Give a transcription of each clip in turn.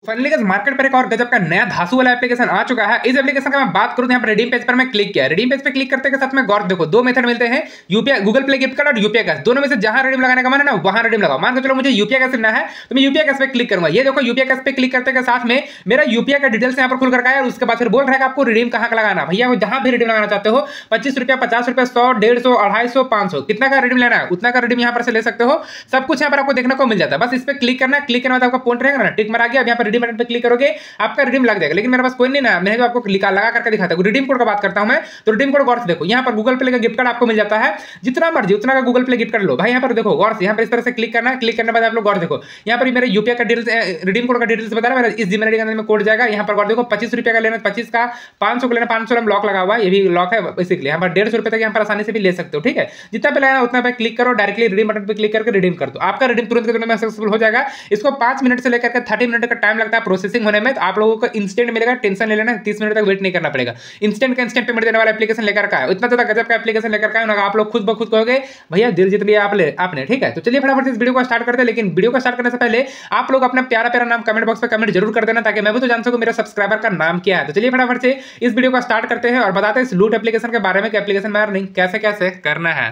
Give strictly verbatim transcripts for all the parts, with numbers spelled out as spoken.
Finally guys market पर एक और गजब का नया धांसू वाला एप्लीकेशन आ चुका है। इस एप्लीकेशन का मैं बात करूं तो यहाँ पर रिडीम पेज पर मैं क्लिक किया। रिडीम पेज पे क्लिक करते के साथ में गौर देखो दो मेथड मिलते हैं, UPI Google Play gift card और यूपीआई कैश। दोनों में से जहां रिडीम लगाने का मन है ना वहां रिडीम लगाओ। मान के चलो मुझे यूपीआई कैश लेना है तो मैं यूपीआई कैश पे क्लिक करूंगा। ये देखो यूपीआई कैश पे क्लिक करते के साथ में मेरा यूपीआई का डिटेल्स यहाँ पर खुल करके आया और उसके बाद फिर बोल रहा है आपको रिडीम कहां का लगाना। भैया जहां भी रिडीम लगाना चाहते हो पच्चीस रुपया पचास रुपया सौ डेढ़ सौ अढ़ाई सौ पांच सौ कितना का रिडीम लेना है उतना का रिडीम यहाँ पर से ले सकते हो। सब कुछ यहाँ पर आपको देखने को मिल जाता है। बस इस पर क्लिक करना, क्लिक करने बाद आपका पॉइंट रहेगा ना टिक मारा गया। अब यहाँ पर रिडीम बटन पे क्लिक करोगे आपका रिडीम लग जाएगा। लेकिन मेरे पास कोई नहीं ना, मैंने जो आपको लगा करके दिखाता हूं। रिडीम कोड का बात करता हूं मैं तो रिडीम कोड गौर से देखो यहाँ पर गूगल प्ले का गिफ्ट कार्ड आपको मिल जाता है। जितना मर्जी उतना का गूगल प्ले गिफ्ट कार्ड लो भाई। यहाँ पर देखो गौर से यहाँ पर इस तरह से क्लिक करना है। क्लिक करने के बाद आप लोग गौर देखो यहाँ पर मेरे यूपीआई का डिटेल्स रिडीम कोड का डिटेल्स बता रहा है। इस जीमेल आईडी के अंदर में कोड जाएगा। यहाँ पर गौर देखो पच्चीस रुपया का लेना पच्चीस का, पांच सौ का लेना पांच सौ लॉक लगा हुआ है। ये भी लॉक है बेसिकली। यहाँ पर डेढ़ सौ रुपये तक यहाँ पर आसानी से भी ले सकते हो। ठीक है, जितना पे लेना उतना पे क्लिक करो, डायरेक्टली रिडीम बटन पे क्लिक करके रिडीम कर दो। आपका रिडीम तुरंत के तुरंत में सक्सेसफुल हो जाएगा। इसको पांच मिनट से लेकर के थर्टी मिनट का टाइम लगता है प्रोसेसिंग होने में। तो आप लोगों को इंस्टेंट मिलेगा, टेंशन ले लेना, तीस मिनट तक वेट नहीं करना पड़ेगा। इंस्टेंट का इंस्टेंट पेमेंट देने वाला एप्लीकेशन लेकर का है। इतना ज्यादा गजब का एप्लीकेशन लेकर का है आप लोग खुद ब खुद कहोगे भैया दिल जीत लिया आप ले आपने। ठीक है, तो चलिए फटाफट इस वीडियो को स्टार्ट करते हैं। लेकिन वीडियो को स्टार्ट करने से पहले आप लोग अपना प्यारा प्यारा नाम कमेंट बॉक्स में कमेंट जरूर कर देना ताकि मैं भी तो जान सकूं मेरे सब्सक्राइबर का नाम क्या है। तो चलिए फटाफट से इस वीडियो को स्टार्ट करते हैं और बताते हैं इस लूट एप्लीकेशन के बारे में कि एप्लीकेशन में अर्निंग कैसे कैसे करना है।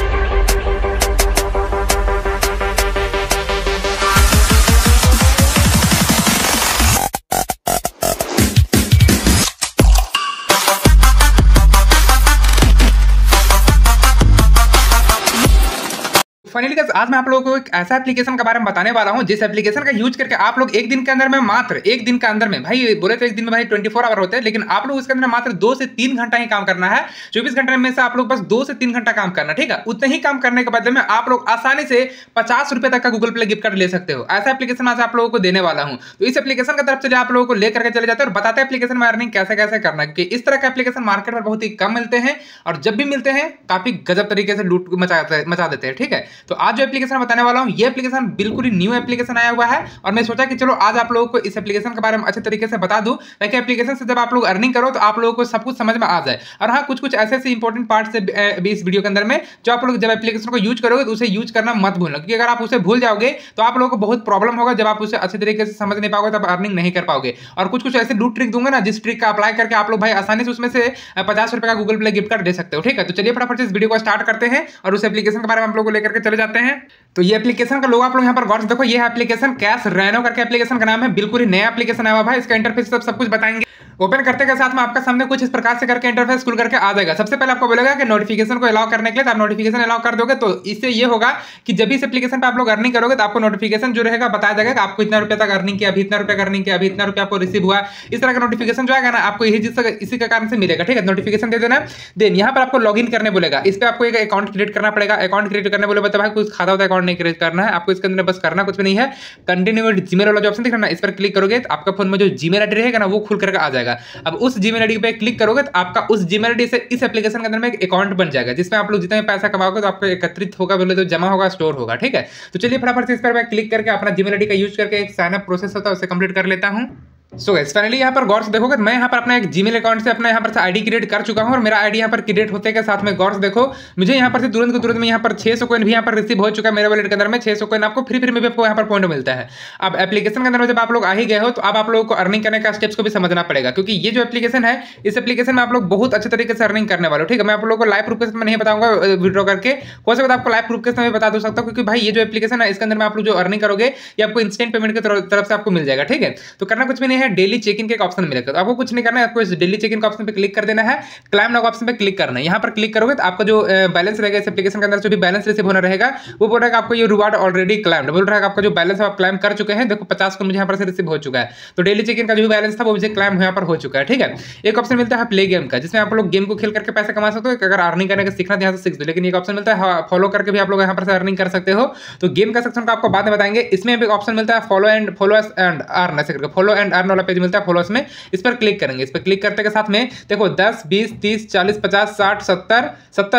फाइनली गाइस आज मैं आप लोगों को एक ऐसा एप्लीकेशन के बारे में बताने वाला हूं जिस एप्लीकेशन का यूज करके आप लोग एक दिन के अंदर में मात्र एक दिन के अंदर में भाई बोले तो एक दिन में भाई चौबीस आवर होते हैं, लेकिन आप लोग उसके अंदर मात्र दो से तीन घंटा ही काम करना है। चौबीस घंटे में से आप लोग बस दो से तीन घंटा काम करना। ठीक है, उतने ही काम करने के बदले में आप लोग आसानी से पचास रुपए तक का गूगल प्ले गिफ्ट कार्ड ले सकते हो। ऐसा एप्लीकेशन आज आप लोगों को देने वाला हूं। तो इस एप्लीकेशन की तरफ चलिए आप लोगों को लेकर के चले जाते हैं और बताते हैं एप्लीकेशन में अर्निंग कैसे कैसे करना है। क्योंकि इस तरह के एप्लीकेशन मार्केट में बहुत ही कम मिलते हैं और जब भी मिलते हैं काफी गजब तरीके से लूट मचा देते हैं। ठीक है, तो आज जो एप्लीकेशन बताने वाला हूं ये एप्लीकेशन बिल्कुल ही न्यू एप्लीकेशन आया हुआ है और मैं सोचा कि चलो आज आप लोगों को इस एप्लीकेशन के बारे में अच्छे तरीके से बता दूं ताकि एप्लीकेशन से जब आप लोग अर्निंग करो तो आप लोगों को सब कुछ समझ में आ जाए। और हाँ, कुछ कुछ ऐसे ऐसे इंपॉर्टेंट पार्ट्स है भी इस वीडियो के अंदर में जो आप लोग जब एप्लीकेशन को यूज करोगे तो उसे यूज करना मत भूलना, क्योंकि अगर आप उसे भूल जाओगे तो आप लोगों को बहुत प्रॉब्लम होगा। जब आप उसे अच्छे तरीके से समझ नहीं पाओगे तब अर्निंग नहीं कर पाओगे। और कुछ कुछ ऐसे लूट ट्रिक दूंगा ना जिस ट्रिक का अप्लाई करके आप लोग भाई आसानी से उसमें से पचास रुपए का गूगल प्ले गिफ्ट कार्ड दे सकते हो। ठीक है, तो चलिए फटाफट से इस वीडियो को स्टार्ट करते हैं और उस एप्लीकेशन के बारे में आप लोग को लेकर के चले जाते हैं। तो ये एप्लीकेशन का लोगो आप लोग यहाँ पर गौर से देखो, ये एप्लीकेशन कैश रैनो करके एप्लीकेशन का नाम है। बिल्कुल ही नया एप्लीकेशन आया हुआ है। इसका इंटरफेस सब सब कुछ बताएंगे। ओपन करते के साथ में आपका सामने कुछ इस प्रकार से करके इंटरफेस खुल करके आ जाएगा। सबसे पहले आपको बोलेगा कि नोटिफिकेशन को अलाउ करने के लिए, तो आप नोटिफिकेशन अलाउ कर दोगे तो इससे ये होगा कि जब भी इस एप्लीकेशन पे आप लोग अर्निंग करोगे तो आपको नोटिफिकेशन जो रहेगा बताया जाएगा कि आपको इतना रुपया तक अर्निंग किया, अभी इतना रुपया अर्निंग किया, अभी इतना रुपया आपको रिसीव हुआ। इस तरह का नोटिफिकेशन जो आएगा ना आपको यही जिस इसी के कारण से मिलेगा। ठीक है, नोटिफिकेशन दे देना। देन यहाँ पर आपको लॉग इन करने बोलेगा। इस पर आपको एक अकाउंट क्रिएट करना पड़ेगा। अकाउंट क्रिएट करने बोले बता भाई कुछ खाता होता अकाउंट नहीं क्रिएट करना है आपको। इसके अंदर बस करना कुछ भी नहीं है। कंटिन्यू विद जीमेल वाला जो ऑप्शन दिख रहा है ना इस पर क्लिक करोगे तो आपका फोन में जो जीमेल आईडी रहेगा ना वो खुल करके आ जाएगा। अब उस जीमेल आईडी पे क्लिक करोगे तो आपका उस जीमेल आईडी से इस एप्लीकेशन के अंदर में एक अकाउंट बन जाएगा जिसमें आप लोग जितना पैसा कमाओगे तो आपको एकत्रित होगा, बोले तो जमा होगा, स्टोर होगा। ठीक है, तो चलिए फटाफट से इस पर मैं क्लिक करके अपना जीमेल आईडी का यूज करके एक साइन अप प्रोसेस होता है उसे कंप्लीट कर लेता हूं। सो गाइस फाइनली यहाँ पर गौर से देखोगे मैं यहाँ पर अपना एक जीमेल अकाउंट से अपना यहाँ पर से आईडी क्रिएट कर चुका हूँ और मेरा आईडी यहाँ पर क्रिएट होते के साथ में गौर से देखो मुझे यहाँ पर से तुरंत को तुरंत में यहाँ पर छह सौ कॉइन भी यहाँ पर रिसीव हो चुका है। मेरे वॉलेट के अंदर में छह सौ कॉइन आपको फ्री फ्री में भी आपको यहाँ पर पॉइंट मिलता है। अब एप्लीकेशन के अंदर में जब आप लोग आ ही गए हो तो अब आप लोगों को अर्निंग करने का स्टेप्स को भी समझना पड़ेगा, क्योंकि ये जो एप्लीकेशन है इस एप्लीकेशन में आप लोग बहुत अच्छे तरीके से अर्निंग करने वाले हो। ठीक है, मैं आप लोगों को लाइव प्रूफ के साथ नहीं बताऊंगा विड्रॉ करके, हो सकता है आपको लाइव प्रूफ के साथ बता दो सकता हूँ, क्योंकि भाई ये जो एप्लीकेशन है इसके अंदर में आप लोग जो अर्निंग करोगे ये आपको इंस्टेंट पेमेंट की तरफ से आपको मिल जाएगा। ठीक है, तो करना कुछ भी नहीं है, डेली चेक इन के ऑप्शन मिलेगा। तो आपको कुछ नहीं करना है, आपको इस डेली चेक इन का ऑप्शन पे क्लिक कर देना है, क्लाइम नाउ ऑप्शन पे क्लिक करना है। यहाँ पर क्लिक करोगे तो आपका जो बैलेंस रहेगा इस एप्लीकेशन के अंदर जो भी बैलेंस रिसीव होना रहेगा वो बोल रहा है आपको ये रिवार्ड ऑलरेडी क्लाइम्ड, बोल रहा है आपका जो बैलेंस आप क्लाइम कर चुके हैं। देखो पचास को मुझे यहाँ पर से रिसीव हो चुका है। तो डेली चेक इन का जो भी बैलेंस था वो मुझे क्लाइम यहाँ पर हो चुका है। ठीक है, एक ऑप्शन मिलता है प्ले गेम का जिसमें आप लोग गेम को खेल करके पैसे कमा सकते हो। अगर अर्निंग करने का सीखना यहाँ से सीख दो, लेकिन एक ऑप्शन मिलता है फॉलो करके भी आप लोग यहाँ पर से अर्निंग कर सकते हो। तो गेम का सेक्शन का आपको बाद में बताएंगे। इसमें भी ऑप्शन मिलता है follow and follow and earn, ऐसे करके फॉलो एंड अर्न वाला पेज मिलता है फॉलोअर्स में। इस पर क्लिक करेंगे। इस पर क्लिक करते के साथ में देखो दस बीस तीस चालीस पचास साठ सत्तर सत्तर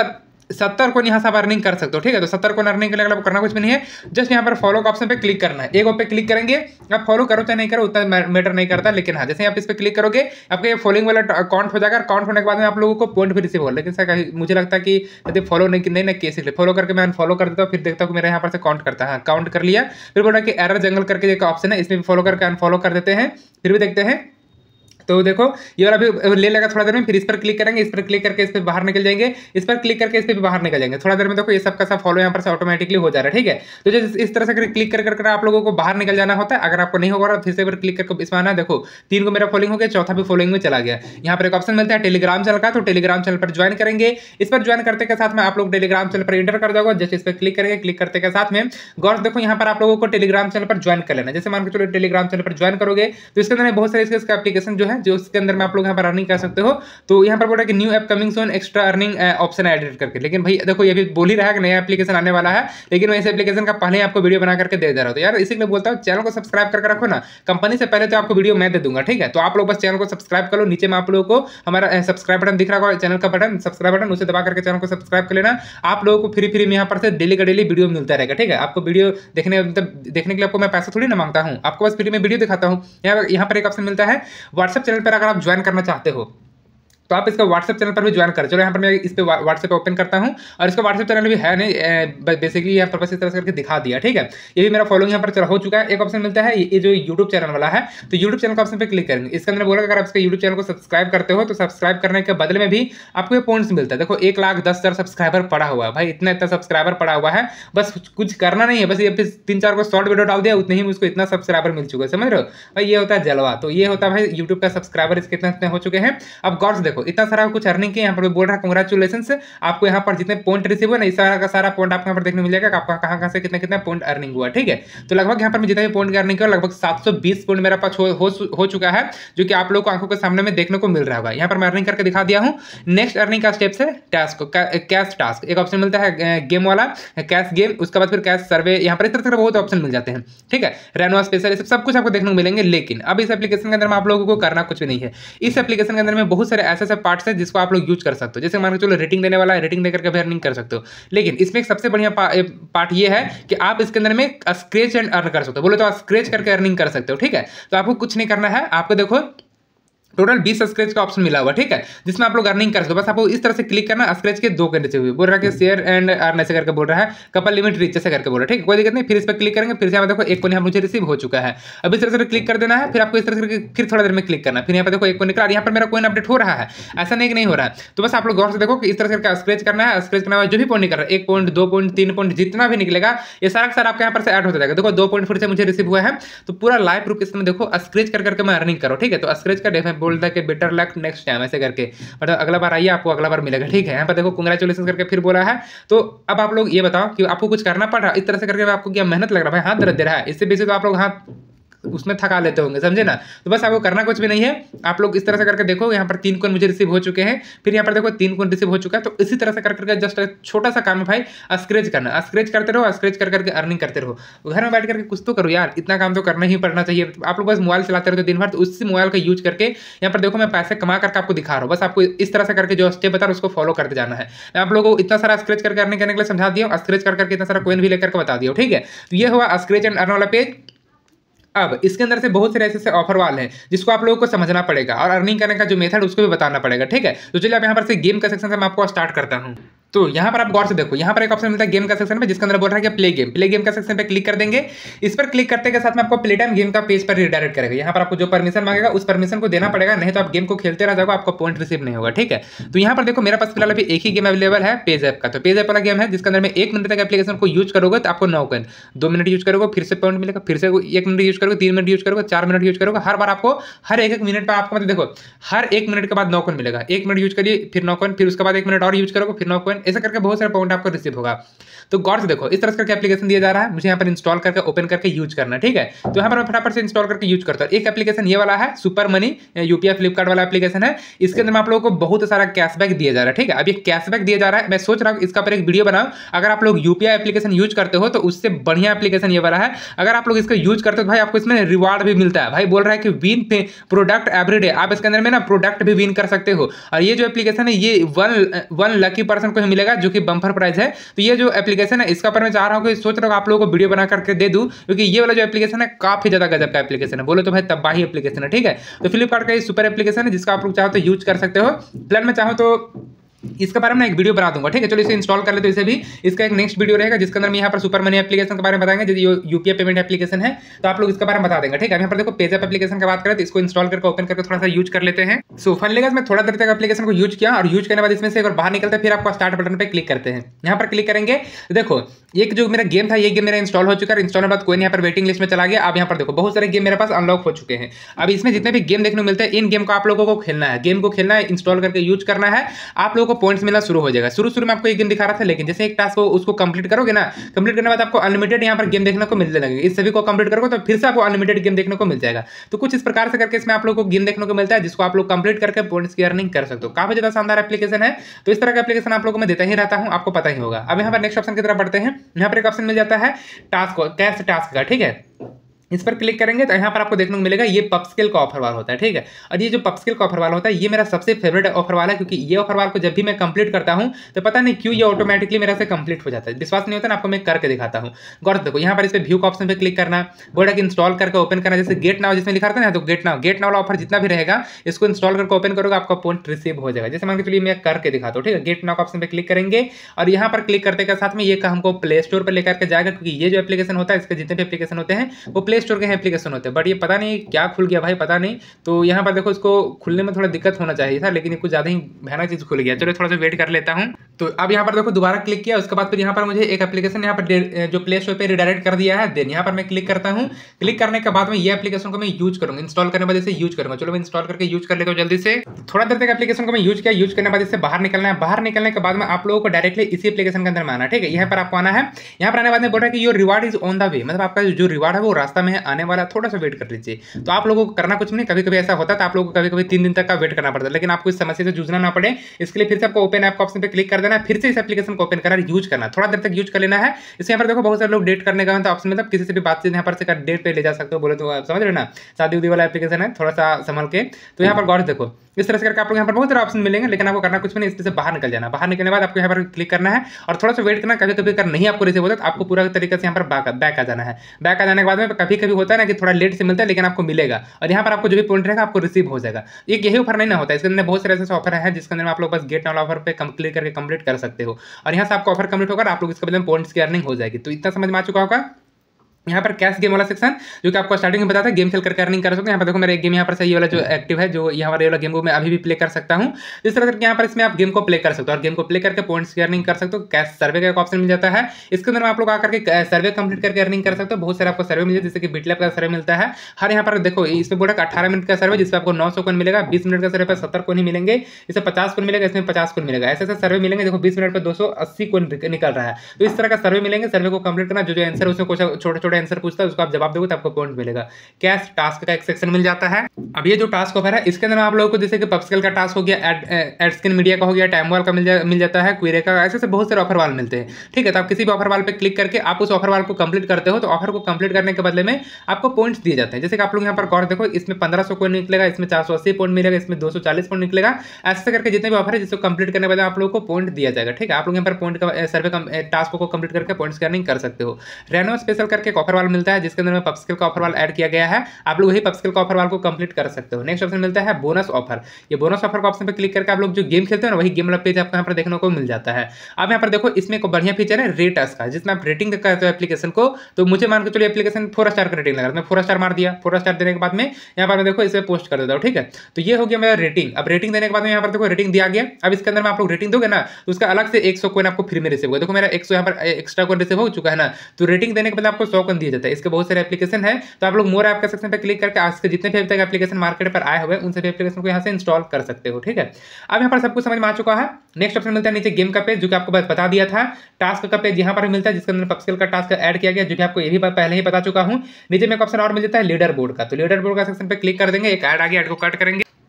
सत्तर को यहाँ से आप अर्निंग कर सकते हो, ठीक है। तो सत्तर को अर्निंग के लिए आपको करना कुछ भी नहीं है, जस्ट यहाँ पर फॉलो का ऑप्शन पे क्लिक करना है। एक पे क्लिक करेंगे, आप फॉलो करो चाहे नहीं करो उतना मैटर नहीं करता, लेकिन हाँ जैसे आप इस पे क्लिक करोगे आपके फॉलोइंग वाला अकाउंट हो जाएगा। अकाउंट होने के बाद में आप लोगों को पॉइंट भी रिसीव होगा। लेकिन सर मुझे लगता है कि यदि फॉलो नहीं नहीं ना केस फॉलो करके मैं अनफॉलो कर देता हूँ, फिर देखता हूँ मेरे यहाँ पर से काउंट करता है, काउंट कर लिया। फिर बोला कि एरर जंगल करके एक ऑप्शन है, इसमें फॉलो करके अनफॉलो कर देते हैं, फिर भी देखते हैं। तो देखो ये वाला भी ले लेगा थोड़ा देर में, फिर इस पर क्लिक करेंगे, इस पर क्लिक करके इस पर बाहर निकल जाएंगे, इस पर क्लिक करके इस पर भी बाहर निकल जाएंगे। थोड़ा देर में देखो ये सब का सब फॉलो यहाँ पर से ऑटोमेटिकली हो जा रहा है, ठीक है। तो जैसे इस तरह से क्लिक कर कर आप लोगों को बाहर निकल जाना होता है। अगर आपको नहीं होगा फिर से क्लिक करके इसमें आना, देखो तीन को मेरा फॉलोइंग हो गया, चौथा भी फॉलोइंग में चला गया। यहाँ पर एक ऑप्शन मिलता है टेलीग्राम चैनल का, तो टेलीग्राम चैनल पर ज्वाइन करेंगे। इस पर ज्वाइन करते के साथ में आप लोग टेलीग्राम चैनल पर एंटर कर जाओगे, जैसे इस पर क्लिक करेंगे, क्लिक करते के साथ में गौर देखो यहाँ पर आप लोगों को टेलीग्राम चैनल पर ज्वाइन कर लेना। जैसे मान के चलो टेलीग्राम चैनल पर ज्वाइन करोगे तो इसके अंदर बहुत सारे इसके एप्लीकेशन जो है जो इसके अंदर में आप लोग यहाँ पर अर्निंग कर सकते हो। तो यहाँ पर बोल रहा है कि new app coming soon extra earning option edit करके, लेकिन भाई देखो ये भी बोल ही रहा है कि नया एप्लीकेशन आने वाला है, लेकिन मैं इस एप्लीकेशन का पहले आपको वीडियो बना करके दे दे रहा हूँ। तो यार इसी के लिए बोलता हूँ चैनल को सब्सक्राइब करके रखो ना, कंपनी से पहले तो आपको वीडियो मैं दे दूंगा, ठीक है। तो आप लोग बस चैनल को सब्सक्राइब कर लो, नीचे में आप लोगों को हमारा सब्सक्राइब बटन दिख रहा होगा, चैनल का बटन सब्सक्राइब बटन, उसे दबा करके चैनल को सब्सक्राइब कर लेना। आप लोगों को फ्री फ्री में यहाँ पर से डेली का डेली वीडियो मिलता रहेगा, ठीक है। आपको वीडियो देखने मतलब देखने के लिए आपको मैं पैसा थोड़ी ना मांगता हूँ, आपको बस फ्री में वीडियो दिखाता हूँ। यहाँ पर एक ऑप्शन मिलता है व्हाट्सएप चैनल पर, अगर आप ज्वाइन करना चाहते हो तो आप इसका व्हाट्सएप चैनल पर भी ज्वाइन कर। चलो यहाँ पर मैं इस पे व्हाट्सएप ओपन करता हूँ और इसका व्हाट्सएप चैनल भी है नहीं, बेसिकली यहाँ पर बस इस तरह से करके दिखा दिया, ठीक है। ये भी मेरा फॉलोइंग यहाँ पर चला हो चुका है। एक ऑप्शन मिलता है ये जो यूट्यूब चैनल वाला है, तो यूट्यूब चैनल का ऑप्शन पे क्लिक करेंगे। इसके अंदर बोला अगर आप इसका यूट्यूब चैनल को सब्सक्राइब करते हो तो सब्सक्राइब करने के बदले में भी आपको ये पॉइंट्स मिलता है। देखो एक लाख दस हजार सब्सक्राइबर पड़ा हुआ है भाई, इतना इतना सब्सक्राइबर पड़ा हुआ है, बस कुछ करना नहीं है, बस ये तीन चार को शॉर्ट वीडियो डाल दिया, उतने ही उसको इतना सब्सक्राइबर मिल चुका है, समझ रहे हो भाई। ये होता है जलवा। तो ये होता है भाई यूट्यूब का सब्सक्राइबर इसके इतने इतने हो चुके हैं। अब गौर से देखो इतना सारा कुछ अर्निंग के यहाँ पर बोल रहा है कांग्रेचुलेशन से, आपको यहाँ पर जितने पॉइंट रिसीव हुए ना इस सारा का सारा पॉइंट आपको यहाँ पर देखने मिल जाएगा आपका कहाँ कहाँ से कितना कितना पॉइंट अर्निंग हुआ, ठीक है। तो लगभग यहाँ पर मैं जितना भी पॉइंट अर्निंग किया लगभग सात सौ बीस पॉइंट मेरा पास हो, हो, हो चुका है, जो कि आप लोग को आंखों के सामने में देखने को मिल रहा होगा। यहाँ पर मैं अर्निंग करके दिखा दिया हूँ। नेक्स्ट अर्निंग का स्टेप है टास्क, कैश टास्क, एक ऑप्शन मिलता है गेम वाला कैश गेम, उसके बाद फिर कैश सर्वे, यहाँ पर इस तरह से बहुत ऑप्शन मिल जाते हैं, ठीक है। रेनोवा स्पेशल सब कुछ आपको देखने को मिलेंगे। लेकिन अब इस एप्लीकेशन के अंदर में आप लोगों को करना कुछ भी नहीं है। इस एप्लीकेशन के अंदर में बहुत सारे ऐसे ऐसे पार्ट्स हैं जिसको आप लोग यूज कर सकते हो। जैसे मान के चलो रेटिंग देने वाला है, रेटिंग देकर के भी अर्निंग कर सकते हो। लेकिन इसमें एक सबसे बढ़िया पा, पार्ट ये है कि आप इसके अंदर में स्क्रैच एंड अर्न कर सकते हो। बोले तो स्क्रैच करके अर्निंग कर सकते हो, ठीक है। तो आपको कुछ नहीं करना है, आपको देखो टोटल बीस स्क्रैच का ऑप्शन मिला हुआ, ठीक है, जिसमें आप लोग अर्निंग कर सकते हो। बस आपको इस तरह से क्लिक करना, स्क्रैच के दो घंटे हुए बोल रहा है कि शेयर एंड अर्न ऐसे करके बोल रहा है, कपल लिमिट रीच ऐसे करके बोल रहा है, ठीक है, कोई दिक्कत नहीं। फिर इस पर क्लिक करेंगे, फिर से यहाँ पर देखो एक कोन यहाँ मुझे रिसीव हो चुका है। अब इस तरह से क्लिक कर देना है, फिर आपको इस तरह से फिर थोड़ा देर में क्लिक करना, फिर यहाँ पर देखो एक कोन निकला, यहाँ पर मेरा कोइन अपडेट हो रहा है, ऐसा नहीं कि नहीं हो रहा है। तो बस आप लोग गौर से देखो कि इस तरह से स्क्रैच करना है, स्क्रैच करने जो भी पॉइंट निकल रहा है, एक पॉइंट दो पॉइंट तीन पॉइंट जितना भी निकलेगा ये सारा सारा आपके यहाँ पर से ऐड होता जाएगा। देखो दो पॉइंट फिर से मुझे रिसीव हुआ है, तो पूरा लाइव प्रूफ इसमें देखो स्क्रैच कर करके मैं अर्निंग करो, ठीक है। तो स्क्रैच का डेफ बोलता है कि बेटर लक नेक्स्ट टाइम ऐसे करके, मतलब अगला बार आइए आपको अगला बार मिलेगा, ठीक है। यहाँ पर देखो कांग्रेचुलेशन करके फिर बोला है। तो अब आप लोग ये बताओ कि आपको कुछ करना पड़ रहा है इस तरह से करके, आपको क्या मेहनत लग रहा है भाई, हाथ दर्द दे रहा है, इससे बेसिक तो आप लोग हाथ उसमें थका लेते होंगे, समझे ना। तो बस आपको करना कुछ भी नहीं है, आप लोग इस तरह से करके देखो। यहाँ पर तीन कोन मुझे रिसीव हो चुके हैं, फिर यहाँ पर देखो तीन कोन रिसीव हो चुका है। तो इसी तरह से कर करके जस्ट छोटा सा काम है भाई, स्क्रैच करना, स्क्रैच करते रहो, स्क्रैच कर करके अर्निंग करते रहो। घर में बैठ करके कुछ तो करो यार, इतना काम तो करना ही पड़ना चाहिए। आप लोग बस मोबाइल चलाते रहते हो दिन भर, तो उसी मोबाइल का यूज करके यहाँ पर देखो मैं पैसे कमा करके आपको दिखा रहा हूँ। बस आपको इस तरह से करके जो स्टेप बता रहा हूँ उसको फॉलो करते जाना है। मैं आप लोगों को इतना सारा स्क्रैच करके अर्निंग करने के लिए समझा दिया, स्क्रैच कर करके इतना सारा कोइन भी लेकर के बता दिया, ठीक है। तो ये हुआ स्क्रैच एंड अर्न वाला पेज। अब इसके अंदर से बहुत सारे ऐसे ऐसे ऑफर वाले हैं जिसको आप लोगों को समझना पड़ेगा, और अर्निंग करने का जो मेथड उसको भी बताना पड़ेगा, ठीक है। तो चलिए अब यहाँ पर से गेम का सेक्शन से मैं आपको स्टार्ट करता हूँ। तो यहाँ पर आप गौर से देखो, यहाँ पर एक ऑप्शन मिलता है गेम का सेक्शन में, जिसके अंदर बोल रहा है कि प्ले गेम, प्ले गेम का सेक्शन पे क्लिक कर देंगे। इस पर क्लिक करते के साथ में आपको प्ले टाइम गेम का पेज पर रिडायरेक्ट करेगा। यहाँ पर आपको जो परमिशन मांगेगा उस परमिशन को देना पड़ेगा, नहीं तो आप गेम को खेलते रह जाओगे, आपको पॉइंट रिसीव नहीं होगा, ठीक है। तो यहाँ पर देखो मेरे पास फिलहाल अभी एक ही गेम अवेलेबल है पेज ऐप का। तो पेज ऐप वाला गेम है जिसके अंदर में एक मिनट तक एप्लीकेशन को यूज करोगे तो आपको नौ कॉइन, दो मिनट यूज करोगे फिर से पॉइंट मिलेगा, फिर से एक मिनट यूज करोगे, तीन मिनट यूज करोगे, चार मिनट यूज करोगे, हर बार आपको हर एक एक मिनट पर आपको मतलब देखो हर एक मिनट के बाद नौ कॉइन मिलेगा। एक मिनट यूज करिए फिर नौ कॉइन, फिर उसके बाद एक मिनट और यूज करोगे फिर नौ कॉइन, ऐसा करके बहुत सारे पॉइंट आपको रिसीव होगा। तो गौर से देखो इस तरह करके एप्लीकेशन दिया जा रहा है, मुझे यहाँ पर इंस्टॉल करके ओपन करके यूज करना, ठीक है। तो यहाँ पर मैं फटाफट से इंस्टॉल करके यूज करता हूँ। एक एप्लीकेशन ये वाला है सुपर मनी, यूपीआई फ्लिपकार्ट वाला एप्लीकेशन है। इसके अंदर में आप लोगों को बहुत सारा कैशबैक दिया जा रहा है, ठीक है। अब ये कैशबैक दिया जा रहा है, मैं सोच रहा हूँ इसका पर एक वीडियो बनाऊं। अगर आप लोग यूपीआई एप्लीकेशन यूज करते हो तो उससे बढ़िया एप्लीकेशन ये वाला है। अगर आप लोग इसका यूज करते हो भाई आपको इसमें रिवार्ड भी मिलता है। भाई बोल रहा है कि विन पे प्रोडक्ट एवरीडे, आप इसके अंदर में ना प्रोडक्ट भी विन कर सकते हो। और ये जो एप्लीकेशन है ये वन वन लकी पर्सन को ही मिलेगा जो कि बम्पर प्राइस है। तो ये जो एप्लीकेशन है इसका पर मैं चाह रहा हूँ कि सोच रहा हूँ आप लोगों को वीडियो बना करके दे दूँ, क्योंकि ये वाला जो एप्लीकेशन है काफी ज्यादा गजब का एप्लीकेशन है, बोलो तो भाई तबाही एप्लीकेशन है। ठीक है, तो फ्लिपकार्ट का ये सुपर एप्लीकेशन है जिसका आप लोग चाहो तो यूज कर सकते हो। प्लान में चाहो तो इसके बारे में एक वीडियो बना दूंगा। ठीक है, चलो इसे इंस्टॉल कर लेते हो। इसे भी इसका एक नेक्स्ट वीडियो रहेगा जिसके अंदर मैं यहाँ पर सुपर मनी एप्लीकेशन के बारे में बताएंगे, जो यूपीआई पेमेंट एप्लीकेशन है, तो आप लोग इसके बारे में बता देंगे। ठीक है, यहाँ पर देखो पेजैप एप्लीकेशन की बात करें तो इसको इंस्टॉल करके ओपन करके थोड़ा सा यूज कर लेते हैं। सो फाइनली गाइस मैं थोड़ा देर तक एप्लीकेशन को यूज किया और यूज करने के बाद इसमें से अगर बाहर निकलते फिर आपको स्टार्ट बटन पर क्लिक करते हैं। यहाँ पर क्लिक करेंगे देखो एक जो मेरा गेम था ये गेम मेरा इंस्टॉल हो चुका है। इंस्टॉल के बाद कोई यहाँ पर वेटिंग लिस्ट में चला गया। अब यहाँ पर देखो बहुत सारे गेम मेरे पास अनलॉक हो चुके हैं। अब इसमें जितने भी गेम देखने को मिलते हैं इन गेम को आप लोगों को खेलना है, गेम को खेलना है, इंस्टॉल करके यूज करना है, आप लोगों को पॉइंट्स मिलना शुरू हो जाएगा। शुरू शुरू में आपको एक गेम दिखा रहा था, लेकिन जैसे एक टास्क को उसको कंप्लीट करोगे ना, कंप्लीट करने के बाद आपको अनलिमिटेड यहाँ पर गेम देखने को मिलने लगेगा। इस सभी को कंप्लीट करोगे तो फिर से आपको अनलिमिटेड गेम देखने को मिल जाएगा। तो कुछ इस प्रकार से करके इसमें आप लोगों को गेम देखने को मिलता है जिसको आप लोग कंप्लीट करके पॉइंट्स की अर्निंग कर सकते हो। काफी ज्यादा शानदार एप्लीकेशन है। तो इस तरह का एप्लीकेशन आप लोगों को मैं देता ही रहता हूं, आपको पता ही होगा। अब यहाँ पर नेक्स्ट ऑप्शन की तरफ बढ़ते हैं। यहाँ पर एक ऑप्शन मिल जाता है टास्क कैश टास्क का। ठीक है, इस पर क्लिक करेंगे तो यहाँ पर आपको देखने को मिलेगा ये पब्स्किल का ऑफर वाला होता है। ठीक है, और ये जो पब्स्किल का ऑफर वाला होता है ये मेरा सबसे फेवरेट ऑफर वाला है, क्योंकि ये ऑफर वाला को जब भी मैं कंप्लीट करता हूँ तो पता नहीं क्यों ये ऑटोमेटिकली मेरा से कंप्लीट हो जाता है। विश्वास नहीं होता ना, आपको मैं करके दिखाता हूँ। गौर देखो यहाँ पर इस पर व्यू का ऑप्शन पे क्लिक करना, बोला कि इंस्टॉल करके ओपन करना। जैसे गेट नाउ जिसमें लिखा रहता है ना, तो गेट नाउ गेट नाउ वाला ऑफर जितना भी रहेगा इसको इंस्टॉल करके ओपन करोगे आपका पॉइंट रिसीव हो जाएगा। जैसे मान के चलिए मैं करके दिखाता हूँ। ठीक है, गेट नाउ का ऑप्शन पे क्लिक करेंगे और यहाँ पर क्लिक करते के साथ में ये हमको प्ले स्टोर पर लेकर के जाएगा, क्योंकि ये जो एप्लीकेशन होता है इसके जितने भी एप्लीकेशन होते हैं वो प्ले स्टोर के एप्लीकेशन होते हैं। बट ये पता नहीं क्या खुल गया भाई, पता नहीं। तो यहाँ पर देखो इसको खुलने में थोड़ा दिक्कत होना चाहिए था, लेकिन ये कुछ ज्यादा ही भयानक चीज खुल गया। चलो थोड़ा सा वेट कर लेता हूँ। तो अब यहाँ पर देखो दोबारा क्लिक किया, उसके बाद फिर यहाँ पर मुझे एक एप्लीकेशन यहाँ पर जो प्ले स्टोर पे रिडायरेक्ट कर दिया है। देन यहाँ पर मैं क्लिक करता हूँ। क्लिक करने के बाद में ये एप्लीकेशन को मैं यूज करूंगा, इंस्टॉल करने के बाद इसे यूज करूंगा। चलो मैं इंस्टॉल करके यूज कर लेता हूँ जल्दी से। थोड़ा देर तक एप्लीकेशन को मैं यूज किया, यूज करने के बाद इससे बाहर निकलना है। बाहर निकलने के बाद में आप लोगों को डायरेक्टली इसी एप्लीकेशन के अंदर में आना। ठीक है, यहाँ पर आपको आना है। यहाँ पर आने के बाद में बोल रहा है कि your reward is on the way, मतलब आपका जो रिवार्ड है वो रास्ता में है, आने वाला, थोड़ा सा वेट कर लीजिए। तो आप लोगों को करना कुछ नहीं, कभी कभी ऐसा होता है तो आप लोगों को कभी कभी तीन दिन तक का वेट करना पड़ता है, लेकिन आपको इस समस्या से जूझना ना पड़े इसके लिए फिर से आपको ओपन ऐप का ऑप्शन पे क्लिक कर देना है, फिर से इस एप्लीकेशन को ओपन करना यूज करना, थोड़ा देर तक यूज कर लेना है। इसके यहाँ पर देखो बहुत सारे लोग डेट करने का ऑप्शन, मतलब किसी से भी बातचीत यहाँ पर से डेट पे ले जा सकते हो, बोले तो आप समझ रहे ना, शादी उदी वाला एप्लीकेशन है, थोड़ा सा संभल के। तो यहाँ पर गौर देखो इस तरह से करके आप लोग यहाँ पर बहुत सारे ऑप्शन मिलेंगे, लेकिन आपको करना कुछ भी नहीं, इससे बाहर निकल जाना। बाहर निकलने के बाद आपको यहाँ पर क्लिक करना है और थोड़ा सा वेट करना। कभी कभी अगर नहीं आपको रिसीव होता तो आपको पूरा तरीके से यहाँ पर बैक आ जाना है। बैक आ जाने के बाद में कभी कभी होता है ना कि थोड़ा लेट से मिलता है, लेकिन आपको मिलेगा और यहाँ पर आपको जो भी पॉइंट रहेगा आपको रिसीव हो जाएगा। एक यही ऑफर नहीं ना होता है, इसके अंदर बहुत सारे ऐसे ऑफर है जिसके अंदर आप लोग बस गेट नाउ ऑफर पे क्लिक करके कंप्लीट कर सकते हो और यहाँ से आपको ऑफर कंप्लीट होकर आप लोग इसके बदले में पॉइंट्स की अर्निंग हो जाएगी। तो इतना समझ में आ चुका होगा। यहाँ पर कैश गेम वाला सेक्शन जो कि आपको स्टार्टिंग में बताया था, गेम खेल करके अर्निंग कर सकते हैं। यहाँ पर देखो मेरा एक गेम यहाँ पर सही वाला जो एक्टिव है, जो यहाँ वाला गेम को मैं अभी भी प्ले कर सकता हूँ। इस तरह करके यहाँ पर इसमें आप गेम को प्ले कर सकते हो और गेम को प्ले करके पॉइंट्स की अर्निंग कर सकते हो। कैश सर्वे का एक ऑप्शन मिल जाता है, इसके अंदर आप लोग आकर के सर्वे कंप्लीट करके अर्निंग कर सकते हो। बहुत सारे आपको सर्वे मिल जाए, जैसे कि बिटलैब का सर्वे मिलता है। हर यहाँ पर देखो इसमें बोला अठारह मिनट का सर्वे जिसमें आपको नौ सौ कोइन मिलेगा, बीस मिनट का सर्वे पर सत्तर कोइन मिलेंगे, इसमें पचास कोइन मिलेगा, इसमें पचास कोइन मिलेगा। ऐसे ऐसे सर्वे मिलेंगे। देखो बीस मिनट पर दो सौ अस्सी कोइन निकल रहा है। तो इस तरह का सर्वे मिलेंगे। सर्वे को कंप्लीट करना, जो जो आंसर उसमें कुछ छोटे छोटे आंसर पूछता है उसको जवाब दोगे तो आपको पॉइंट मिलेगा। कैश टास्क का एक सेक्शन मिल जाता है। अब ये जो टास्क ऑफर है इसके अंदर आप लोगों को जैसे कि पब्स्किल का टास्क हो गया, एड स्किन मीडिया का हो गया, टाइम वाल का मिल, जा, मिल जाता है, क्वेरे का, ऐसे से बहुत सारे ऑफर वाल मिलते हैं। ठीक है, तो आप किसी भी ऑफर वाल पे क्लिक करके आप उस ऑफर वाल को कंप्लीट करते हो तो ऑफर को कंप्लीट करने के बदले में आपको पॉइंट्स दिए जाते हैं। जैसे कि आप लोग यहाँ पर गौर देखो, इसमें पंद्रह सौ पॉइंट निकलेगा, इसमें चार सौ अस्सी पॉइंट मिलेगा, इसमें दो सौ चालीस पॉइंट निकलेगा। ऐसे करके जितने भी ऑफर है जिसको कंप्लीट करने के बाद आप लोगों को पॉइंट दिया जाएगा। ठीक है, आप लोग यहाँ पर पॉइंट का सर्वे टास्क को कंप्लीट करके पॉइंट्स की अर्निंग कर सकते हो। रेनो स्पेशल करके एक ऑफर वाल मिलता है जिसके अंदर में पब्स्किल का ऑफर वाल ऐड किया गया है। आप लोग वही पब्स्किल का ऑफर वाल को कंप्लीट कर सकते हो। नेक्स्ट ऑप्शन मिलता है बोनस ऑफर। ये बोनस ऑफर का ऑप्शन पे क्लिक करके आप लोग जो गेम खेलते हो ना वही गेम वाला पेज आपको यहाँ पर देखने को मिल जाता है। अब यहाँ पर देखो इसमें एक बढ़िया फीचर है रेटस का, जिसमें आप रेटिंग करते हो एप्लीकेशन को। तो मुझे मान के चलिए एप्लीकेशन फोर स्टार का रेटिंग लगा, मैं फोर स्टार मार दिया। फोर स्टार देने के बाद में यहाँ पर मैं देखो इसे पोस्ट कर देता हूँ। ठीक है, तो ये हो गया मेरा रेटिंग। अब रेटिंग देने के बाद में यहाँ पर देखो रेटिंग दिया गया। अब इसके अंदर में आप लोग रेटिंग दोगे ना तो उसका अलग से एक सौ कोइन आपको फ्री में रिसीव होगा। देखो मेरा एक सौ यहाँ पर एक्स्ट्रा कोइन रिसीव हो चुका है ना, तो रेटिंग देने के बाद आपको सौ कोइन दिया जाता है। इसके बहुत सारे एप्लीकेशन है, तो आप लोग मोर ऐप के सेक्शन पे क्लिक करके आज के जितने भी अभी तक एप्लीकेशन मार्केट पर आए हुए उन सभी एप्लीकेशन को यहाँ से इंस्टॉल कर सकते हो। ठीक है, अब यहाँ पर सब कुछ समझ में आ चुका है। नेक्स्ट ऑप्शन मिलता है नीचे गेम का पेज, जो कि आपको बता दिया था। टास्क का पेज यहाँ पर मिलता है जिसके अंदर पब्स्किल का टास्क ऐड किया गया, जो कि आपको ये भी पहले ही बता चुका हूँ। नीचे में एक ऑप्शन और मिल जाता है लीडर बोर्ड का। तो लीडर बोर्ड का सेक्शन पे क्लिक कर देंगे, एक ऐड आ गया, ऐड को कट करेंगे।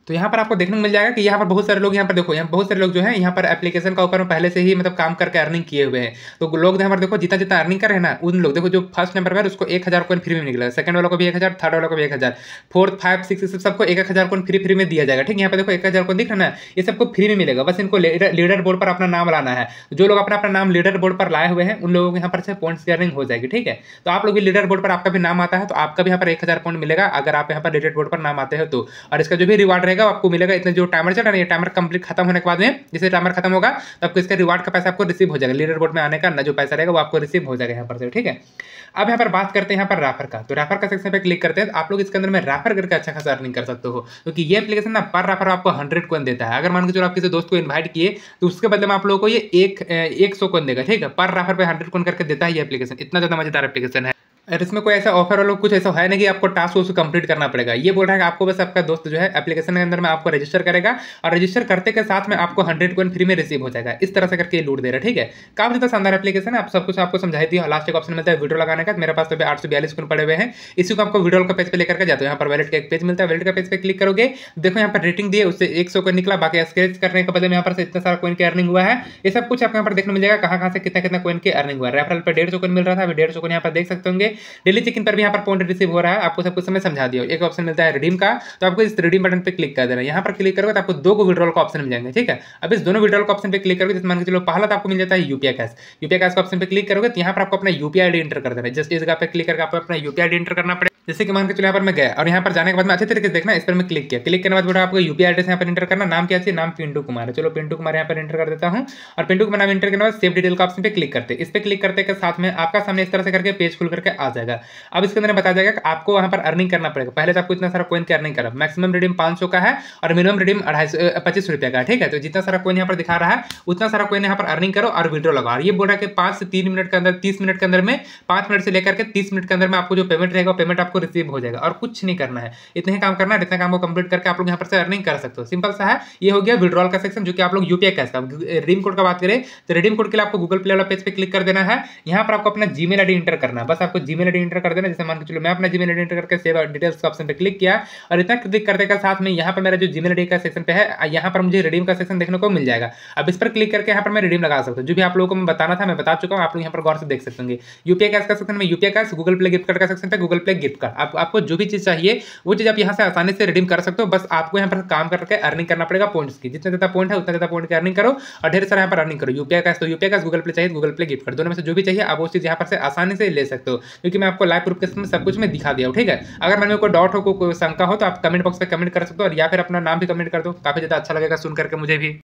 तो यहाँ पर आपको देखने को मिल जाएगा कि यहाँ पर बहुत सारे लोग यहाँ पर देखो यहाँ बहुत सारे लोग जो है यहाँ पर एप्लीकेशन का ऊपर में पहले से ही मतलब काम करके अर्निंग किए हुए हैं। तो लोग यहाँ पर देखो जितना जितना अर्निंग कर रहे हैं ना, उन लोग देखो जो फर्स्ट नंबर पर उसको एक हज़ार कॉइन फ्री में निकलेगा, सेकंड वालों को भी एक हज़ार, थर्ड वालों को भी एक हज़ार, फोर्थ फाइव सिक्स सबको एक एक हज़ार कॉइन फ्री फ्री में दिया जाएगा। ठीक है, यहाँ पर देखो एक हज़ार कॉइन दिख रहा है ना, ये सबको फ्री में मिलेगा। बस इनको लीडर बोर्ड पर अपना नाम लाना है। जो लोग अपना अपना नाम लीडर बोर्ड पर लाए हुए हैं उन लोगों को यहाँ पर से पॉइंट्स की अर्निंग हो जाएगी। ठीक है, तो आप लोग भी लीडर बोर्ड पर आपका भी नाम आता है तो आपका भी यहाँ पर एक हज़ार पॉइंट मिलेगा अगर आप यहाँ पर लीडर बोर्ड पर नाम आते हो तो। और इसका जो भी रिवार्ड रहेगा आपको मिलेगा इतने जो टाइमर चल रहा है, ये टाइमर कंप्लीट खत्म होने के बाद में जैसे टाइमर खत्म होगा तो आपको इसका रिवार्ड का पैसा आपको रिसीव हो जाएगा। लीडर बोर्ड में आने का ना जो पैसा रहेगा वो आपको रिसीव हो जाएगा यहाँ पर से। ठीक है, अब यहाँ पर बात करते हैं यहाँ पर रैफर का। तो रैफर का सेक्शन पे क्लिक करते हैं तो आप लोग इसके अंदर में रैफर करके अच्छा खासा अर्निंग कर सकते हो, क्योंकि ये एप्लीकेशन ना पर रैफर आपको हंड्रेड कॉइन देता है। अगर मान के चलो आप किसी दोस्त को इन्वाइट किए तो उसके बदले में आप लोगों को ये एक एक सौ कॉइन देगा। ठीक है, पर रैफर पे हंड्रेड कॉइन करके देता है ये एप्लीकेशन। इतना ज्यादा मजेदार एप्लीकेशन है। और इसमें कोई ऐसा ऑफर वाला कुछ ऐसा है नहीं कि आपको टास्क उसको कंप्लीट करना पड़ेगा। ये बोल रहा है कि आपको बस आपका दोस्त जो है एप्लीकेशन के अंदर में आपको रजिस्टर करेगा और रजिस्टर करते के साथ में आपको हंड्रेड कॉइन फ्री में रिसीव हो जाएगा। इस तरह से करके ये लूट दे रहा है। ठीक है, काफी ज्यादा शानदार एप्लीकेशन है। आप सब कुछ आपको समझाई दिया। लास्ट एक ऑप्शन मिलता है वीडियो लगाने का। मेरे पास तो आठ सौ बयालीस कॉइन पड़े हुए हैं। इसी को आपको वीडियो का पेज पे लेकर के जाते हो। यहाँ पर वैलेट का एक पेज मिलता है। वैलेट का पेज पे क्लिक करोगे, देखो यहाँ पर रेटिंग दिए, उससे एक सौ कॉइन निकला। बाकी स्क्रैच करने के बदले में यहाँ पर से इतना सारा कॉइन की अर्निंग हुआ है। ये सब कुछ आपको यहाँ पर देखने मिल जाएगा कहाँ कहाँ से कितना कितना कॉइन की अर्निंग हुआ है। रेफरल पर डेढ़ सौ कॉइन मिल रहा था, अभी डेढ़ सौ कॉइन यहाँ पर देख सकते होंगे। डेली चेकिंग पर भी यहाँ पर पॉइंट रिसीव हो रहा है। आपको सब कुछ समय समझा दिया। एक ऑप्शन मिलता है रिडीम का, तो आपको इस रिडीम बटन पे क्लिक कर देना है। यहाँ पर क्लिक करोगे तो आपको दो को विड्रॉल का ऑप्शन मिल जाएंगे। ठीक है, अब इस दोनों विड्रॉल का ऑप्शन पे क्लिक करोगे, जैसे मान के चलो पहला तो आपको मिल जाता है यूपीआई कैश। यूपीआई कैश का ऑप्शन पे क्लिक करोगे तो यहाँ पर आपको अपना यूपीआई आईडी एंटर कर देना है। जस्ट इस जगह पे क्लिक करके आपको अपना यूपीआई आईडी एंटर करना पड़ेगा। जैसे कि मान के चलो यहाँ पर मैं गया और यहाँ पर जाने के बाद में अच्छे तरीके से देखना, इस पर मैं क्लिक किया। क्लिक करने के बाद बोला आपको यूपीआई एड्रेस यहाँ पर एंटर करना। नाम क्या चाहिए? नाम पिंटू कुमार है। चलो पिंटू कुमार यहाँ पर एंटर कर देता हूँ और पिंटू कुमार नाम एंटर करने के बाद सेव डिटेल का ऑप्शन पे क्लिक करते हैं। इस पे क्लिक करते के साथ में आपका सामने इस तरह से करके पेज खुल करके आ जाएगा। अब इसके अंदर बता जाएगा कि आपको वहाँ पर अर्निंग करना पड़ेगा। पहले तो आपको इतना सारा कॉइन की अर्निंग करा। मैक्सिमम रिडीम पाँच सौ का है और मिनिमम रिडीम अढ़ाई सौ पच्चीस रुपये का। ठीक है, तो जितना सारा कॉइन यहाँ पर दिखा रहा है उतना सारा कॉइन यहाँ पर अर्निंग करो और विड्रॉ लगाओ। और ये बोल रहा है कि पाँच से तीन मिनट के अंदर तीस मिनट के अंदर में पाँच मिनट से लेकर के तीस मिनट के अंदर में आपको जो पेमेंट रहेगा पेमेंट आपको रिसीव हो जाएगा और कुछ नहीं करना है। इतना ही काम करना है। इतना काम को कंप्लीट करके आप लोग यहाँ पर से अर्निंग कर सकते हो। सिंपल सा है। ये हो गया विड्रॉल का सेक्शन, जो कि आप लोग यूपीआई कैश का। रिडीम कोड का बात करें तो रिडीम कोड के लिए आपको गूगल प्ले वाला पेज पे क्लिक कर देना है। यहाँ पर आपको अपना जीमेल आईडी एंटर करना है। बस आपको जीमेल आईडी एंटर कर देना। जैसे मान के चलो मैं अपना जीमेल आईडी एंटर करके सेव डिटेल्स का ऑप्शन पे क्लिक किया और इतना क्लिक करने के साथ में यहाँ पर मेरा जो जीमेल आईडी का सेक्शन पे है, यहाँ पर मुझे रिडीम का सेक्शन देखने को मिल जाएगा। अब इस पर क्लिक करके यहाँ पर मैं रिडीम लगा सकता हूँ। जो भी आप लोगों को मैं बताना था मैं बता चुका हूँ। आप लोग यहाँ पर गौर से देख सकते होंगे। यूपीआई कैश का सेक्शन में UPI cash, Google Play gift card का सेक्शन पे गूगल प्ले गिफ्ट कार्ड। आप, आपको जो भी चीज चाहिए वो चीज आप यहाँ से आसानी से रिडीम कर सकते हो। बस आपको यहाँ पर काम करके अर्निंग करना पड़ेगा पॉइंट्स की। जितना ज्यादा पॉइंट है उतना ज्यादा पॉइंट की अर्निंग करो और ढेर सारा यहाँ पर अर्निंग करो। यूपीआई कैश तो यूपीआई कैश, गूगल प्ले चाहिए गूगल प्ले गिफ्ट कार्ड, दोनों में से जो भी चाहिए आप वो चीज यहाँ पर से आसानी से ले सकते हो, क्योंकि मैं आपको लाइव प्रूफ के साथ सब कुछ मैं दिखा दिया हूँ। ठीक है, अगर मैंने कोई डाउट हो कोई शंका हो तो आप कमेंट बॉक्स पे कमेंट कर सकते हो और या फिर अपना नाम भी कमेंट कर दो। काफी ज्यादा अच्छा लगेगा सुन करके मुझे भी।